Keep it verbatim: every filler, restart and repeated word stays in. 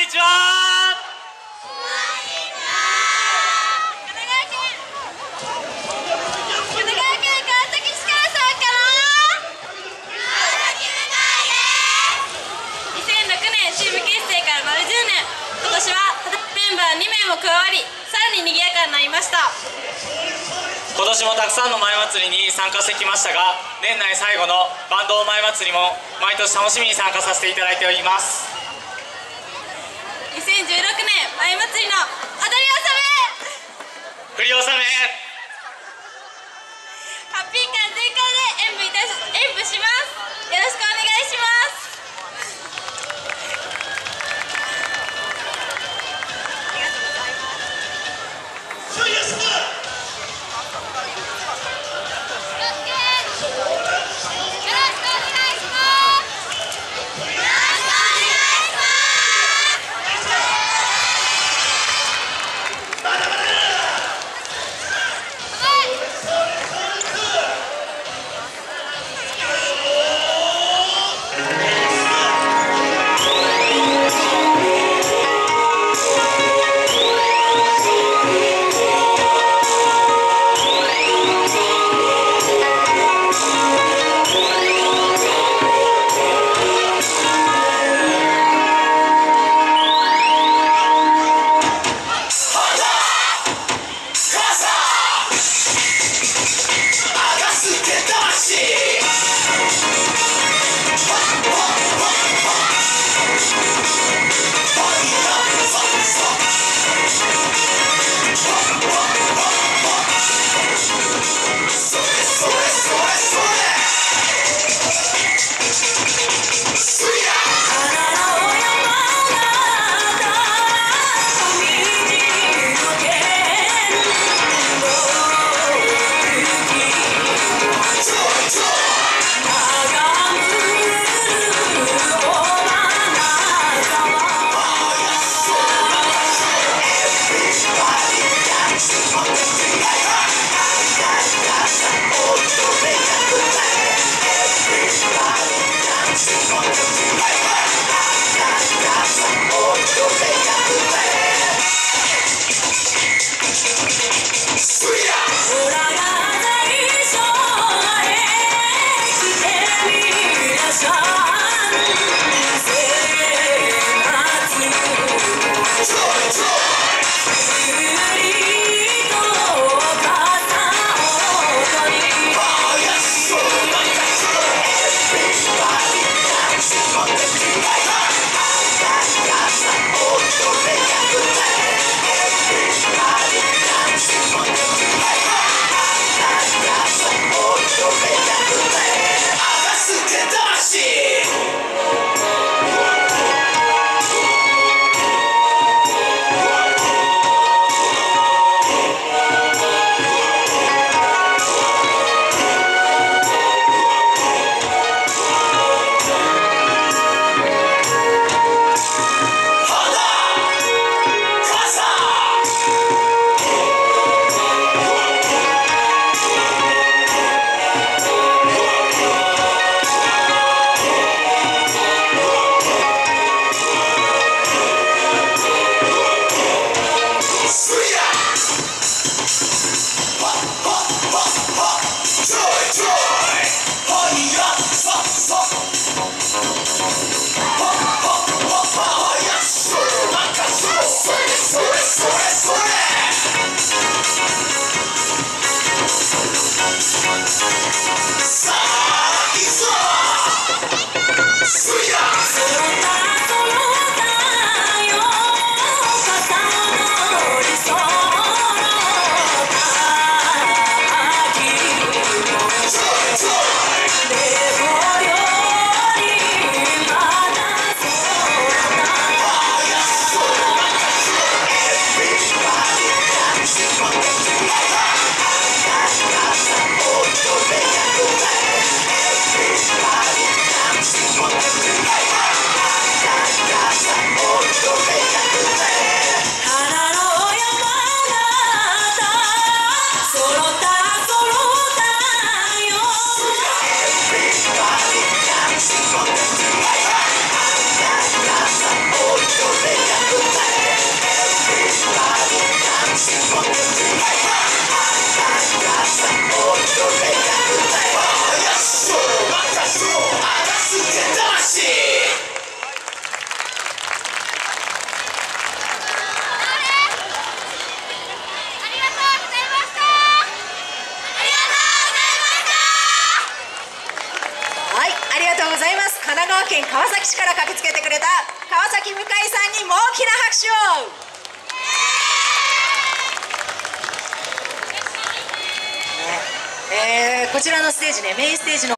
にちは。 今年はメンバーにめいも加わり、さらに賑やかになりました。 今年もたくさんの前祭りに参加してきましたが、年内最後のバンド前祭りも毎年楽しみに参加させていただいております。 にせんじゅうろくねん前祭りの踊り納め、 振り納め、 ハッピー感全開で演舞いたし演舞します。よろしくお願いします。 がとうございます。神奈川県川崎市から駆けつけてくれた川崎向井さんにも大きな拍手を。ねえー、こちらのステージね、メインステージの